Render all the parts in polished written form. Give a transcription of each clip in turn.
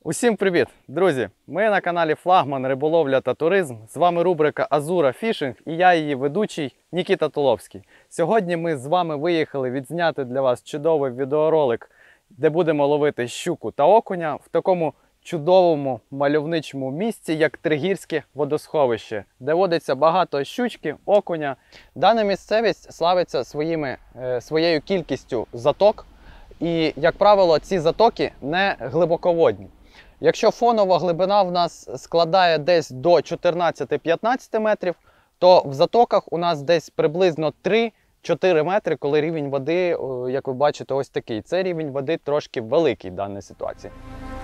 Усім привіт, друзі! Ми на каналі Флагман Риболовля та Туризм. З вами рубрика Азура Фішинг і я її ведучий Нікіта Туловський. Сьогодні ми з вами виїхали відзняти для вас чудовий відеоролик, де будемо ловити щуку та окуня в такому чудовому мальовничому місці, як Тригірське водосховище, де водиться багато щучки, окуня. Дана місцевість славиться своєю кількістю заток. І, як правило, ці затоки не глибоководні. Якщо фонова глибина в нас складає десь до 14-15 метрів, то в затоках у нас десь приблизно 3-4 метри, коли рівень води, як ви бачите, ось такий. Це рівень води трошки великий в даній ситуації.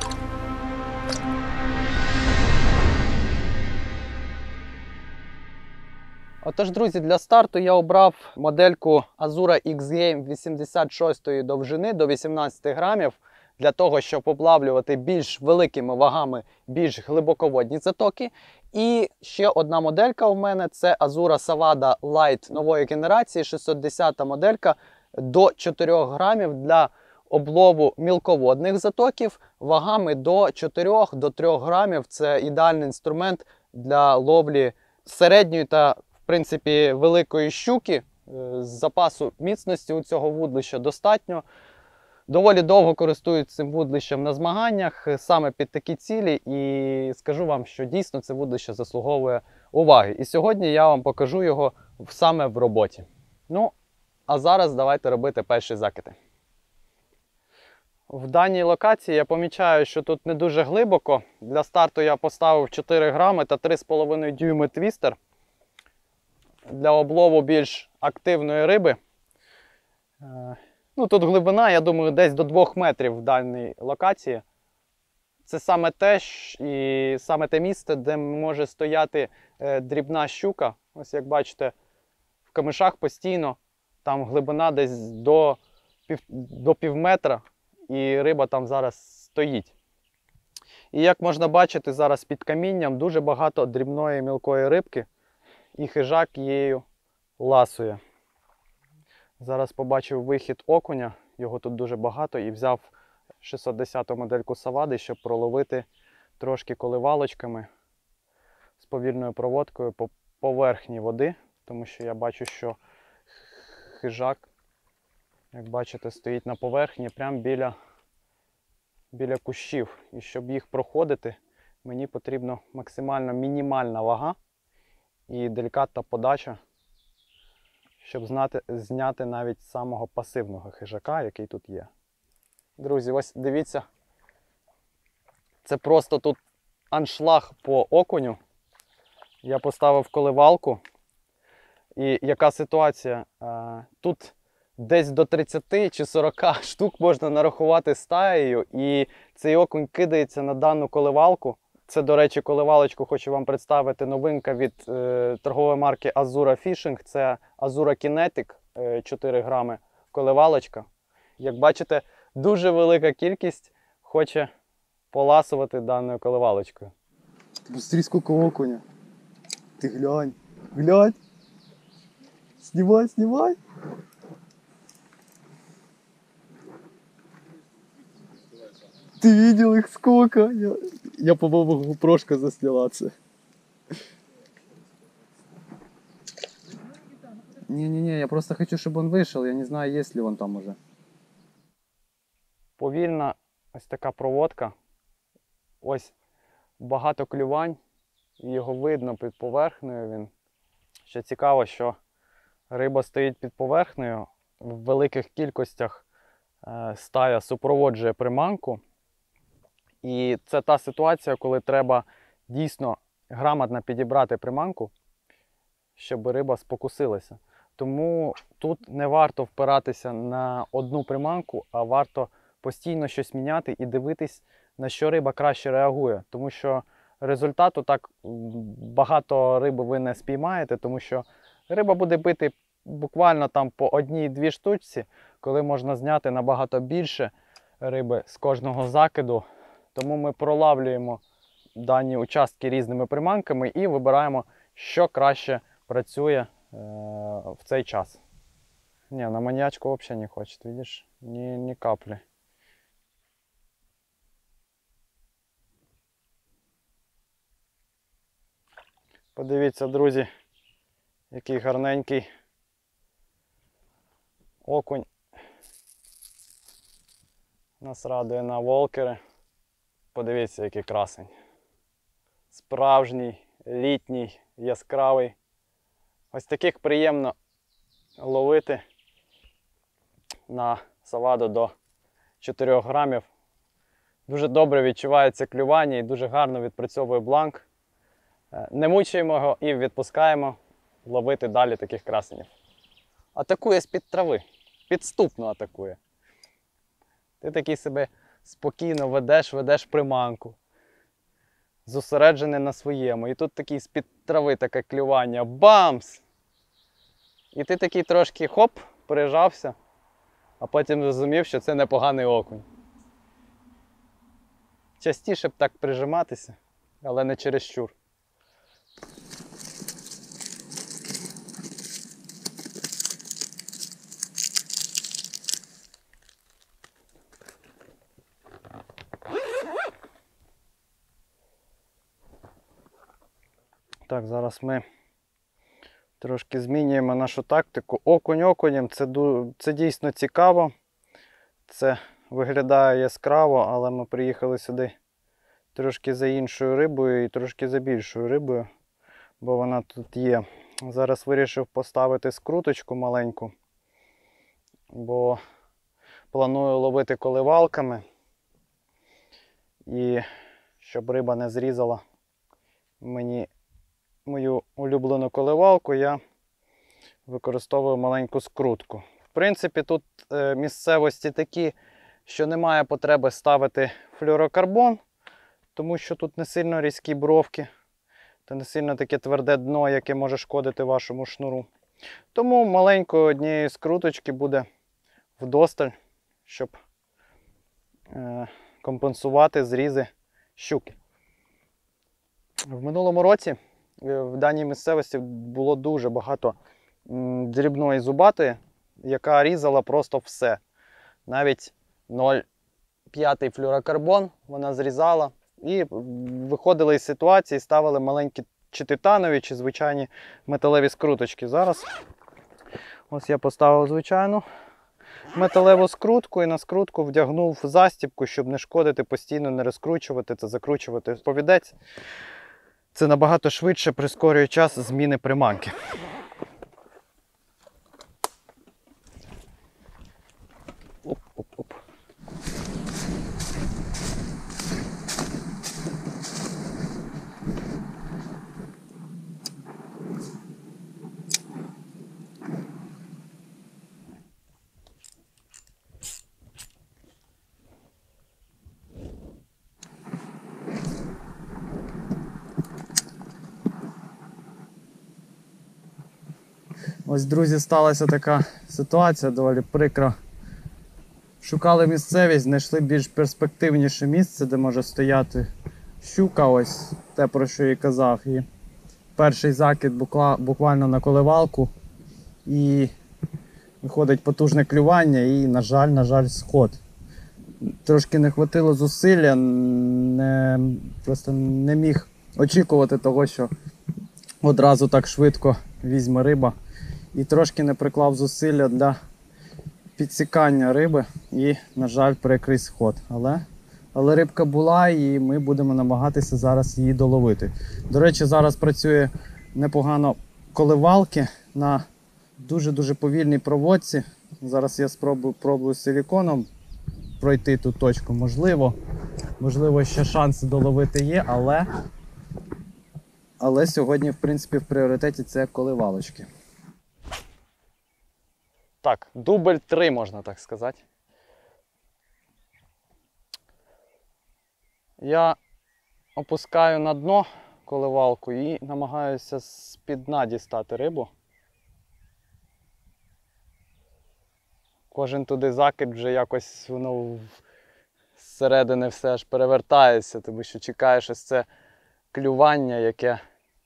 Отож, друзі, для старту я обрав модельку Azura X-Game 86 довжини до 18 грамів, для того, щоб облавлювати більш великими вагами, більш глибоководні затоки. І ще одна моделька у мене – це Azura Savada Light нової генерації, 610 моделька, до 4 грамів для облову мілководних затоків, вагами до 4-3 грамів. Це ідеальний інструмент для ловлі середньої та в принципі великої щуки. З запасу міцності у цього вудлища достатньо. Доволі довго користуюсь цим вудлищем на змаганнях саме під такі цілі, і скажу вам, що дійсно це вудлище заслуговує уваги. І сьогодні я вам покажу його саме в роботі. Ну, а зараз давайте робити перші закиди. В даній локації я помічаю, що тут не дуже глибоко. Для старту я поставив 4 грами та 3,5 дюйми твістер для облову більш активної риби. Ну, тут глибина, я думаю, десь до 2 метрів в даній локації. Це саме те місце, де може стояти дрібна щука. Ось як бачите, в камишах постійно, там глибина десь до пів метра, і риба там зараз стоїть. І як можна бачити, зараз під камінням дуже багато дрібної мілкої рибки, і хижак її ласує. Зараз побачив вихід окуня, його тут дуже багато, і взяв 610 модельку Савади, щоб проловити трошки коливалочками з повільною проводкою по поверхні води, тому що я бачу, що хижак, як бачите, стоїть на поверхні прямо біля кущів. І щоб їх проходити, мені потрібна максимально мінімальна вага і делікатна подача, щоб зняти навіть самого пасивного хижака, який тут є. Друзі, ось дивіться, це просто тут аншлаг по окуню. Я поставив коливалку. І яка ситуація? Тут десь до 30 чи 40 штук можна нарахувати стаєю, і цей окунь кидається на дану коливалку. Це, до речі, коливалочку хочу вам представити, новинка від торгової марки Azura Fishing. Це Azura Kinetic 4 грами коливалочка. Як бачите, дуже велика кількість хоче поласувати даною коливалочкою. Посмотри, сколько окуня. Ты глянь, глянь. Снимай, снимай. Ты видел их сколько? Я по-моему, гупрошка засняла. Не-не-не, я просто хочу, чтобы он вышел. Я не знаю, есть ли он там уже. Повільна ось така проводка. Ось багато клювань. Його видно під поверхнею. Він. Ще цікаво, що риба стоїть під поверхнею. В великих кількостях стая супроводжує приманку. І це та ситуація, коли треба дійсно грамотно підібрати приманку, щоб риба спокусилася. Тому тут не варто впиратися на одну приманку, а варто постійно щось міняти і дивитись, на що риба краще реагує. Тому що результату так багато риби ви не спіймаєте, тому що риба буде бити буквально там по 1-2 штучці, коли можна зняти набагато більше риби з кожного закиду. Тому ми пролавлюємо дані участки різними приманками і вибираємо, що краще працює в цей час. Не, на маньячку взагалі не хоче, видиш? Ні каплі. Подивіться, друзі, який гарненький окунь нас радує на волкери. Подивіться, який красень. Справжній, літній, яскравий. Ось таких приємно ловити на саладу до 4 грамів. Дуже добре відчувається клювання і дуже гарно відпрацьовує бланк. Не мучуємо його і відпускаємо ловити далі таких красенів. Атакує з-під трави. Підступно атакує. Ти такий себе спокійно ведеш приманку. Зосереджений на своєму. І тут такий з-під трави таке клювання. Бамс! І ти такий трошки хоп, прижався, а потім зрозумів, що це непоганий окунь. Частіше б так прижиматися, але не чересчур. Так, зараз ми трошки змінюємо нашу тактику. Окунь окунем, це дійсно цікаво. Це виглядає яскраво, але ми приїхали сюди трошки за іншою рибою і трошки за більшою рибою, бо вона тут є. Зараз вирішив поставити скруточку маленьку, бо планую ловити коливалками. І щоб риба не зрізала мені мою улюблену коливалку, я використовую маленьку скрутку. В принципі, тут місцевості такі, що немає потреби ставити флюорокарбон, тому що тут не сильно різкі бровки та не сильно таке тверде дно, яке може шкодити вашому шнуру. Тому маленької однієї скруточки буде вдосталь, щоб компенсувати зрізи щуки. В минулому році в даній місцевості було дуже багато дрібної зубатої, яка різала просто все. Навіть 0,5 флюорокарбон вона зрізала. І виходили із ситуації, ставили маленькі чи титанові, чи звичайні металеві скруточки. Зараз ось я поставив звичайну металеву скрутку і на скрутку вдягнув застібку, щоб не шкодити, постійно не розкручувати та закручувати повідець. Це набагато швидше прискорює час зміни приманки. Оп-оп-оп. Ось, друзі, сталася така ситуація, доволі прикро. Шукали місцевість, знайшли більш перспективніше місце, де може стояти щука, ось те, про що я казав. І перший закид буквально на коливалку, і виходить потужне клювання і, на жаль, сход. Трошки не хватило зусилля, просто не міг очікувати того, що одразу так швидко візьме риба. І трошки не приклав зусилля для підсікання риби і, на жаль, перекрив сход. Але рибка була і ми будемо намагатися зараз її доловити. До речі, зараз працює непогано коливалки на дуже-дуже повільній проводці. Зараз я спробую силіконом пройти ту точку. Можливо, ще шанси доловити є, але сьогодні, в принципі, в пріоритеті це коливалочки. Так, дубль 3, можна так сказати. Я опускаю на дно коливалку і намагаюся з-під дна дістати рибу. Кожен туди закид вже якось воно зсередини все аж перевертається, тому що чекаєш ось це клювання, яке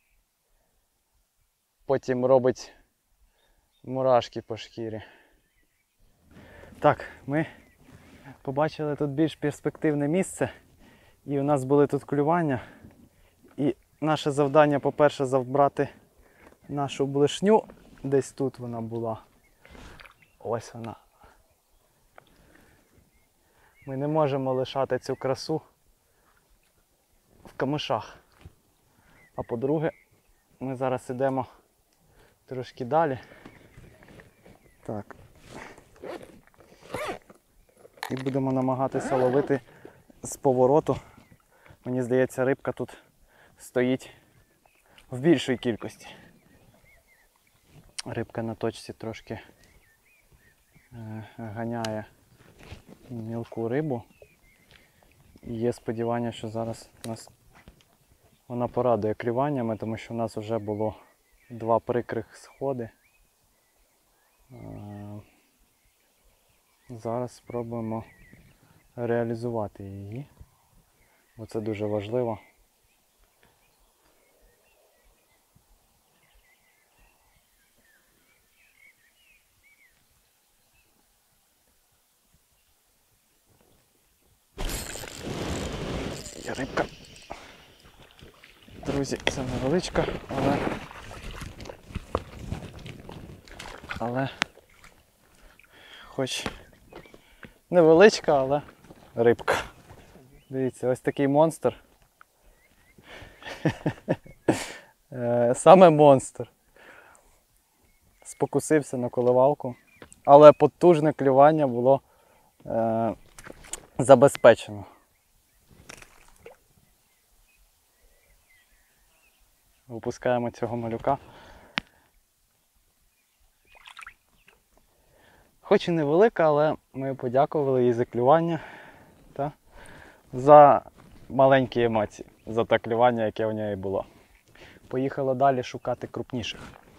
потім робить мурашки по шкірі. Так, ми побачили тут більш перспективне місце. І у нас були тут клювання. І наше завдання, по-перше, забрати нашу блишню. Десь тут вона була. Ось вона. Ми не можемо лишати цю красу в камишах. А по-друге, ми зараз йдемо трошки далі. Так. І будемо намагатися ловити з повороту. Мені здається, рибка тут стоїть в більшій кількості. Рибка на точці трошки ганяє мілку рибу. І є сподівання, що зараз вона порадує клюваннями, тому що в нас вже було 2 прикрих сходи. Зараз спробуємо реалізувати її. Оце дуже важливо. Є рибка. Друзі, це невеличка, але хоч невеличка, але рибка. Дивіться, ось такий монстр. Саме монстр. Спокусився на коливалку, але потужне клювання було забезпечено. Випускаємо цього малюка. Хоч і невелика, але ми подякували їй за клювання та за маленькі емоції, за те клювання, яке у неї було. Поїхали далі шукати крупніших.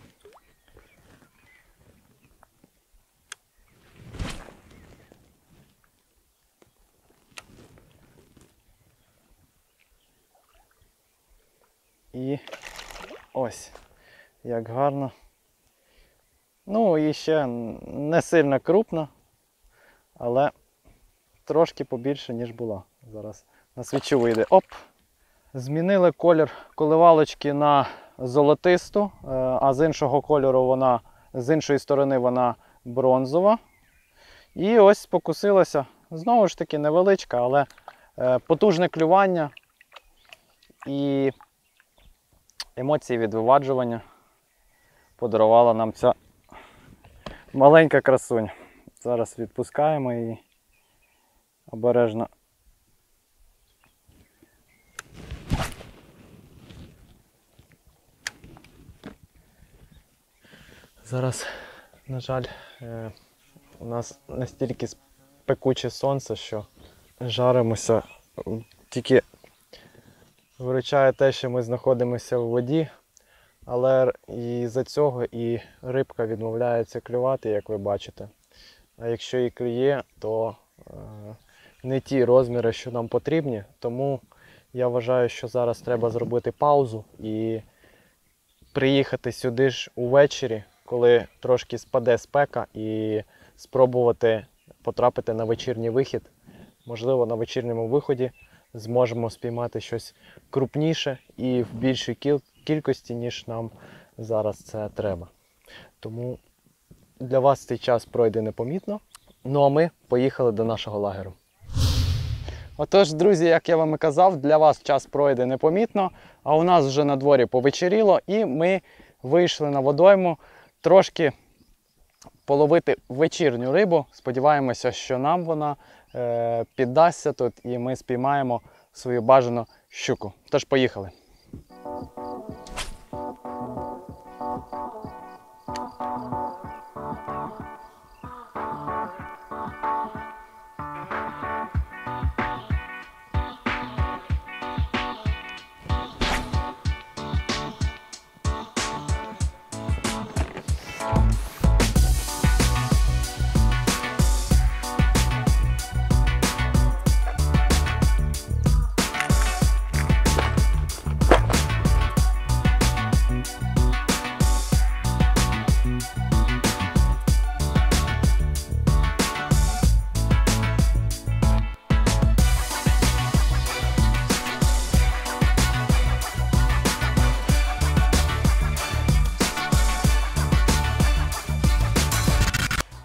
І ось, як гарно. Ну і ще не сильно крупно, але трошки побільше, ніж була. Зараз на свічу вийде. Оп! Змінили колір коливалочки на золотисту, а з іншого кольору з іншої сторони вона бронзова. І ось спокусилася. Знову ж таки невеличка, але потужне клювання і емоції від виваджування подарувала нам ця маленька красуня. Зараз відпускаємо її обережно. Зараз, на жаль, у нас настільки пекуче сонце, що жаримося. Тільки виручає те, що ми знаходимося в воді, але із-за цього і рибка відмовляється клювати, як ви бачите. А якщо і клює, то не ті розміри, що нам потрібні. Тому я вважаю, що зараз треба зробити паузу і приїхати сюди ж увечері, коли трошки спаде спека, і спробувати потрапити на вечірній вихід. Можливо, на вечірньому виході зможемо спіймати щось крупніше і в більшій кількості, ніж нам зараз це треба. Тому для вас цей час пройде непомітно. Ну а ми поїхали до нашого лагеру. Отож, друзі, як я вам і казав, для вас час пройде непомітно, а у нас вже на дворі повечеріло, і ми вийшли на водойму трошки половити вечірню рибу. Сподіваємося, що нам вона піддасться тут і ми спіймаємо свою бажану щуку. Тож поїхали.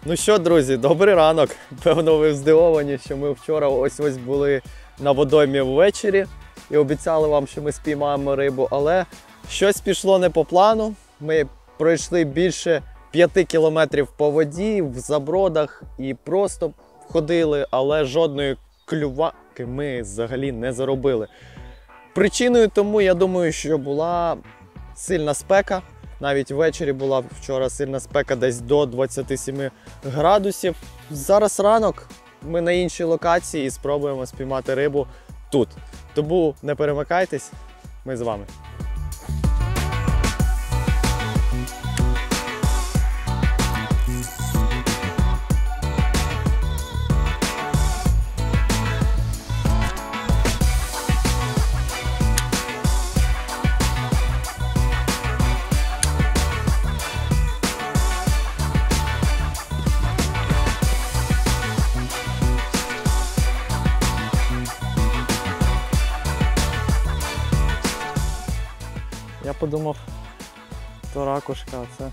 Ну що, друзі, добрий ранок. Певно, ви здивовані, що ми вчора ось були на водоймі ввечері і обіцяли вам, що ми спіймаємо рибу, але щось пішло не по плану. Ми пройшли більше 5 кілометрів по воді, в забродах і просто ходили, але жодної клюваки ми взагалі не заробили. Причиною тому, я думаю, що була сильна спека. Навіть ввечері була вчора сильна спека, десь до 27 градусів. Зараз ранок, ми на іншій локації і спробуємо спіймати рибу тут. Тому не перемикайтесь, ми з вами. Я подумав, то ракушка,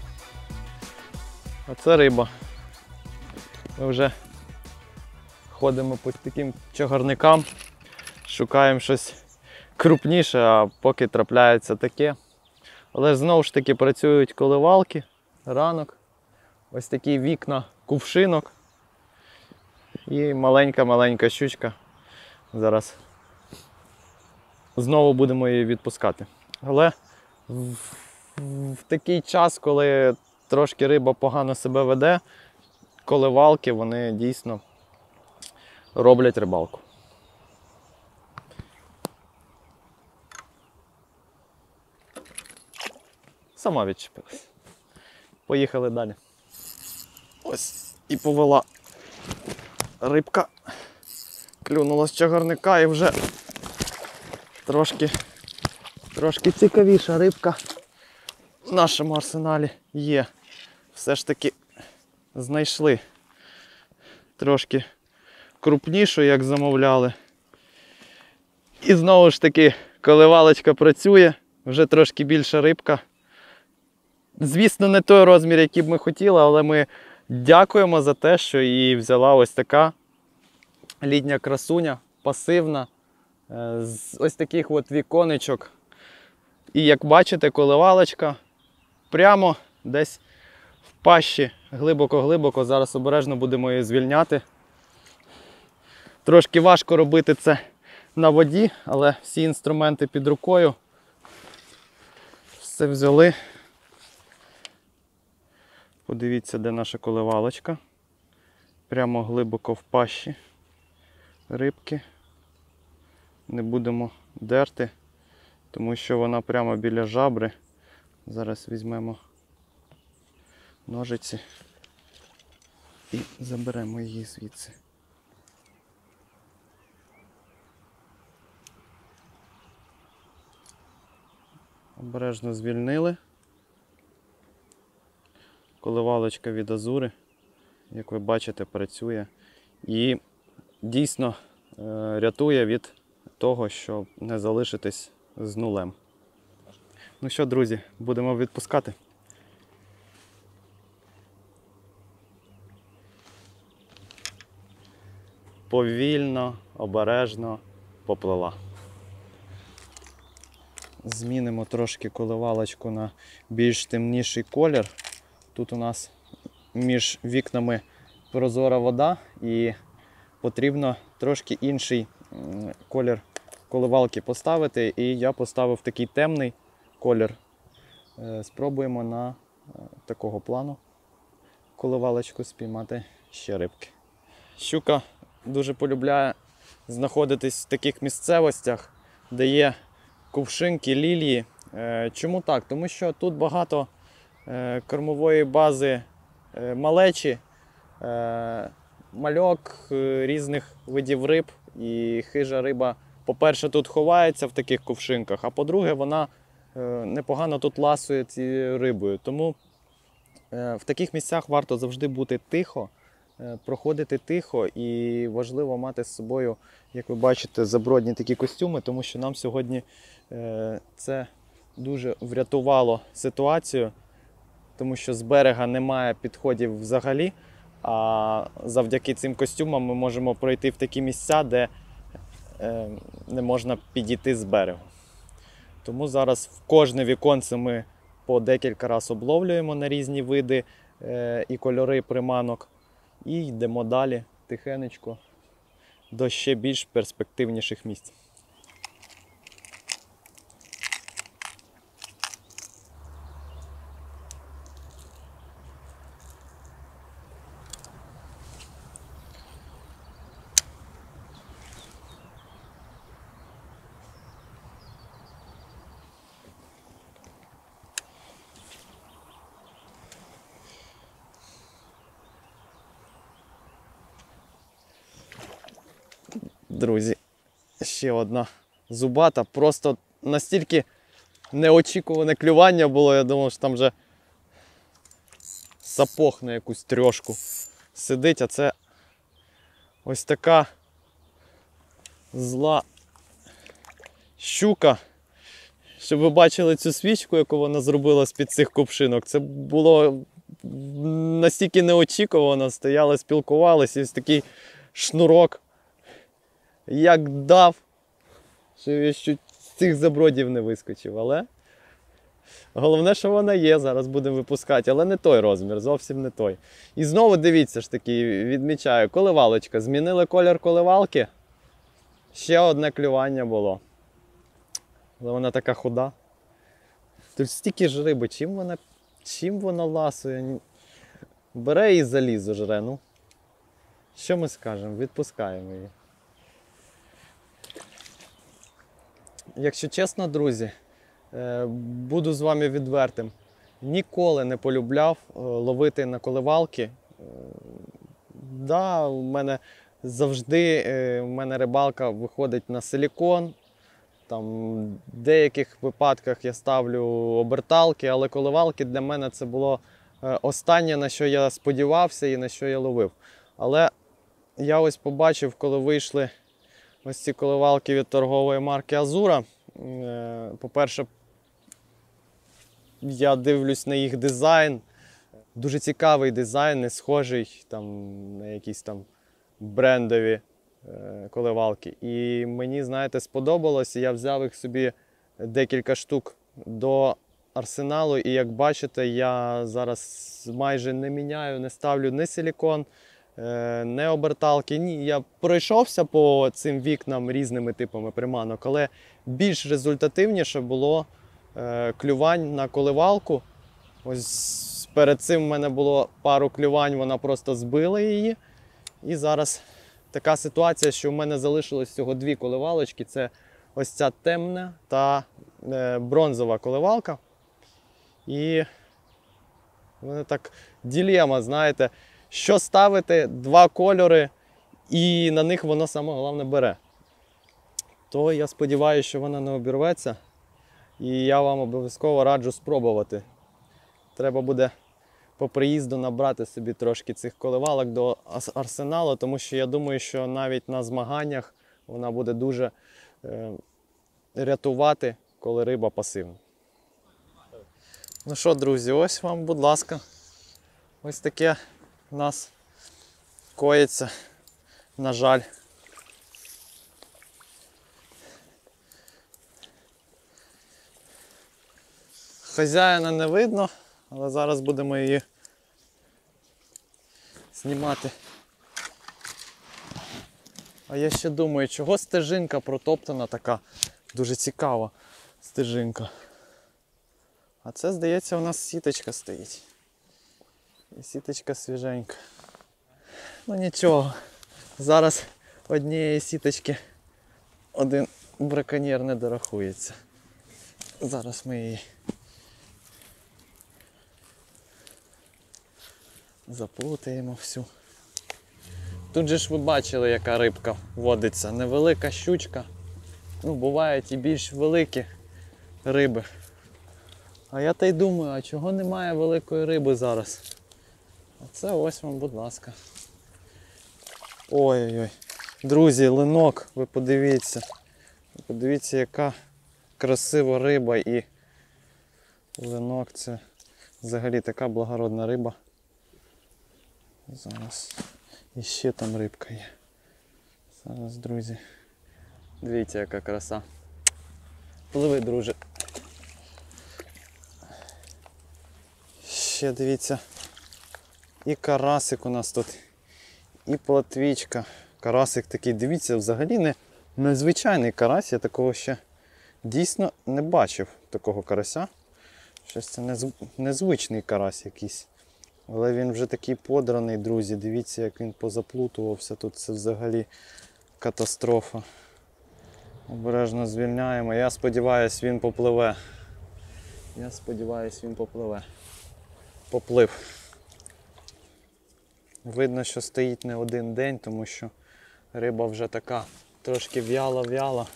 а це риба. Ми вже ходимо по таким чагарникам, шукаємо щось крупніше, а поки трапляється таке. Але знову ж таки працюють коливалки, ранок, ось такі вікна кувшинок і маленька-маленька щучка. Зараз знову будемо її відпускати. Але в такий час, коли трошки риба погано себе веде, коливалки, вони дійсно роблять рибалку. Сама відчепилась. Поїхали далі. Ось і повела рибка. Клюнула з чагарника і вже трошки цікавіша рибка в нашому арсеналі є. Все ж таки знайшли трошки крупнішу, як замовляли. І знову ж таки коливалочка працює, вже трошки більша рибка. Звісно, не той розмір, який б ми хотіли, але ми дякуємо за те, що її взяла ось така літня красуня, пасивна, з ось таких от віконечок. І як бачите, коливалочка прямо десь в пащі, глибоко-глибоко. Зараз обережно будемо її звільняти. Трошки важко робити це на воді, але всі інструменти під рукою. Все взяли. Подивіться, де наша коливалочка. Прямо глибоко в пащі рибки. Не будемо дерти, тому що вона прямо біля жабри. Зараз візьмемо ножиці і заберемо її звідси. Обережно звільнили. Коливалочка від Азури, як ви бачите, працює і дійсно рятує від того, щоб не залишитись з нулем. Ну що, друзі, будемо відпускати. Повільно, обережно поплила. Змінимо трошки коливалочку на більш темніший колір. Тут у нас між вікнами прозора вода і потрібно трошки інший колір коливалки поставити. І я поставив такий темний колір. Спробуємо на такого плану коливалочку спіймати ще рибки. Щука дуже полюбляє знаходитись в таких місцевостях, де є кувшинки, лілії. Чому так? Тому що тут багато кормової бази малечі, мальок, різних видів риб. І хижа риба, по-перше, тут ховається в таких кувшинках, а по-друге, вона непогано тут ласує цією рибою. Тому в таких місцях варто завжди бути тихо, проходити тихо, і важливо мати з собою, як ви бачите, забродні такі костюми, тому що нам сьогодні це дуже врятувало ситуацію, тому що з берега немає підходів взагалі, А завдяки цим костюмам ми можемо пройти в такі місця, де не можна підійти з берегу. Тому зараз в кожне віконце ми по декілька разів обловлюємо на різні види і кольори приманок. І йдемо далі тихенечко до ще більш перспективніших місць. Друзі, ще одна зубата. Просто настільки неочікуване клювання було, я думав, що там вже сапог на якусь трьошку сидить, а це ось така зла щука. Щоб ви бачили цю свічку, яку вона зробила з-під цих кувшинок, це було настільки неочікувано, стояли, спілкувалися, і ось такий шнурок. Як дав, що я з цих забродів не вискочив, але головне, що вона є, зараз будемо випускати, але не той розмір, зовсім не той. І знову дивіться ж таки, відмічаю, коливалочка, змінили колір коливалки, ще одне клювання було. Але вона така худа. Тут стільки ж риби, чим вона ласує? Бере і залізо жре, ну. Що ми скажемо? Відпускаємо її. Якщо чесно, друзі, буду з вами відвертим. Ніколи не полюбляв ловити на коливалки. Да, у мене завжди рибалка виходить на силікон. Там, в деяких випадках я ставлю оберталки, але коливалки для мене це було останнє, на що я сподівався і на що я ловив. Але я ось побачив, коли вийшли ось ці коливалки від торгової марки Азура. По-перше, я дивлюсь на їх дизайн. Дуже цікавий дизайн, не схожий там, на якісь там брендові коливалки. І мені, знаєте, сподобалось. Я взяв їх собі декілька штук до арсеналу. І як бачите, я зараз майже не міняю, не ставлю ні силікон, не оберталки. Ні, я пройшовся по цим вікнам різними типами приманок, але більш результативніше було клювань на коливалку. Ось перед цим в мене було пару клювань, вона просто збила її. І зараз така ситуація, що в мене залишилось всього дві коливалочки. Це ось ця темна та бронзова коливалка. І вони так дилема, знаєте, що ставити, два кольори, і на них воно саме головне бере. То я сподіваюся, що вона не обірветься. І я вам обов'язково раджу спробувати. Треба буде по приїзду набрати собі трошки цих коливалок до арсеналу, тому що я думаю, що навіть на змаганнях вона буде дуже рятувати, коли риба пасивна. Ну що, друзі, ось вам, будь ласка, ось таке у нас коїться, на жаль. Хазяїна не видно, але зараз будемо її знімати. А я ще думаю, чого стежинка протоптана така, дуже цікава стежинка. А це, здається, у нас сіточка стоїть. І сіточка свіженька. Ну нічого, зараз однієї сіточки один браконьєр не дорахується. Зараз ми її заплутаємо всю. Тут же ж ви бачили, яка рибка водиться. Невелика щучка. Ну, бувають і більш великі риби. А я та й думаю, а чого немає великої риби зараз? А це ось вам, будь ласка. Ой-ой-ой. Друзі, линок, ви подивіться. Подивіться, яка красива риба, і линок — це взагалі така благородна риба. Зараз іще там рибка є. Зараз, друзі. Дивіться, яка краса. Пливи, друже. Ще дивіться. І карасик у нас тут. І плотвічка. Карасик такий, дивіться, взагалі незвичайний карась. Я такого ще дійсно не бачив, такого карася. Щось це незвичний карась якийсь. Але він вже такий подраний, друзі. Дивіться, як він позаплутувався. Тут це взагалі катастрофа. Обережно звільняємо. Я сподіваюся, він попливе. Я сподіваюся, він попливе. Поплив. Видно, що стоїть не один день, тому що риба вже така трошки в'яла.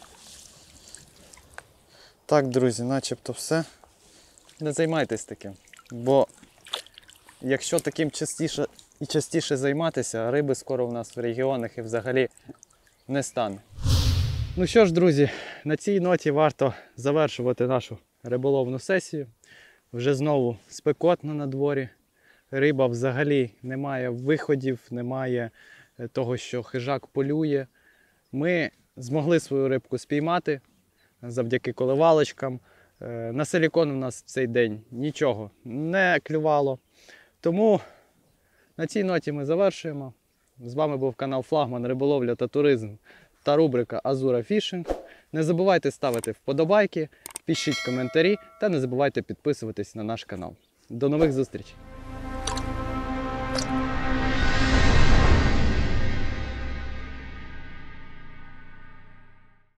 Так, друзі, начебто все. Не займайтесь таким. Бо якщо таким частіше і частіше займатися, риби скоро в нас в регіонах і взагалі не стане. Ну що ж, друзі, на цій ноті варто завершувати нашу риболовну сесію. Вже знову спекотно на дворі. Риба взагалі не має виходів, немає того, що хижак полює. Ми змогли свою рибку спіймати завдяки коливалочкам. На силікон у нас в цей день нічого не клювало. Тому на цій ноті ми завершуємо. З вами був канал Флагман, Риболовля та Туризм та рубрика Азура Фішинг. Не забувайте ставити вподобайки, пишіть коментарі та не забувайте підписуватись на наш канал. До нових зустрічей!